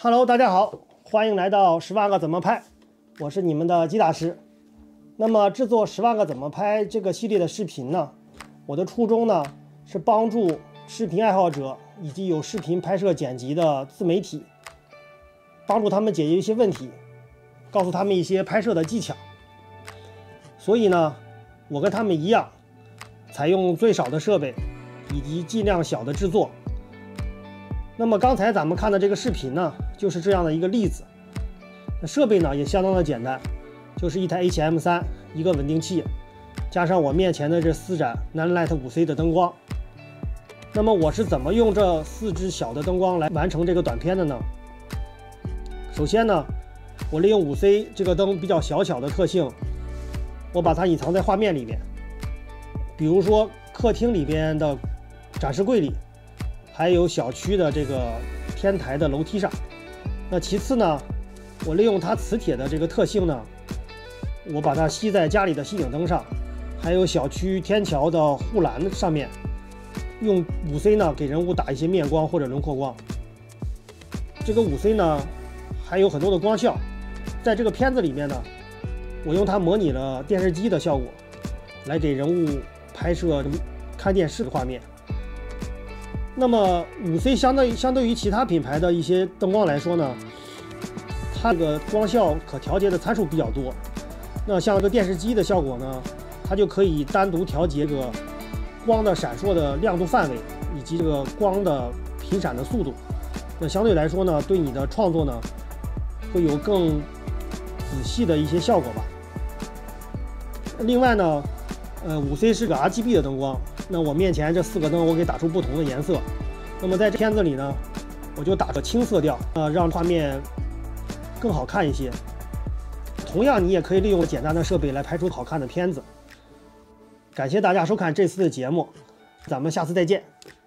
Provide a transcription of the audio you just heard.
Hello， 大家好，欢迎来到10万个怎么拍，我是你们的鸡大师。那么制作10万个怎么拍这个系列的视频呢，我的初衷呢是帮助视频爱好者以及有视频拍摄剪辑的自媒体，帮助他们解决一些问题，告诉他们一些拍摄的技巧。所以呢，我跟他们一样，采用最少的设备以及尽量小的制作。那么刚才咱们看的这个视频呢，就是这样的一个例子。那设备呢也相当的简单，就是一台 HM3，一个稳定器，加上我面前的这4盏 Nanlite 5C 的灯光。那么我是怎么用这4支小的灯光来完成这个短片的呢？首先呢，我利用 5C 这个灯比较小巧的特性，我把它隐藏在画面里面，比如说客厅里边的展示柜里，还有小区的这个天台的楼梯上。那其次呢，我利用它磁铁的这个特性呢，我把它吸在家里的吸顶灯上，还有小区天桥的护栏上面，用 5C 呢给人物打一些面光或者轮廓光。这个 5C 呢还有很多的光效，在这个片子里面呢，我用它模拟了电视机的效果，来给人物拍摄看电视的画面。那么 5C 相对于其他品牌的一些灯光来说呢，它这个光效可调节的参数比较多。那像这个电视机的效果呢，它就可以单独调节这个光的闪烁的亮度范围，以及这个光的频闪的速度。那相对来说呢，对你的创作呢，会有更仔细的一些效果吧。另外呢，5C 是个 RGB 的灯光。那我面前这4个灯，我给打出不同的颜色。那么在这片子里呢，我就打个青色调，让画面更好看一些。同样，你也可以利用简单的设备来拍出好看的片子。感谢大家收看这次的节目，咱们下次再见。